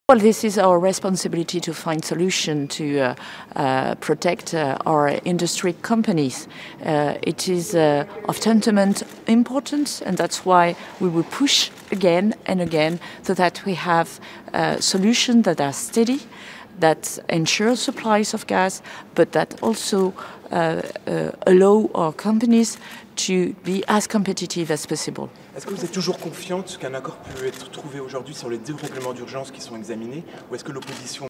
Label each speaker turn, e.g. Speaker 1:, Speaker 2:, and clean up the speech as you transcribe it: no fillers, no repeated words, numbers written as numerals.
Speaker 1: Well, this is our responsibility to find solutions to protect our industry companies. It is of tantamount importance, and that's why we will push again and again so that we have solutions that are steady, that ensure supplies of gas, but that also allow our companies to be as competitive as possible.
Speaker 2: Est-ce que vous êtes toujours confiante qu'un accord peut être trouvé aujourd'hui sur les deux règlements d'urgence qui sont examinés, ou est-ce que l'opposition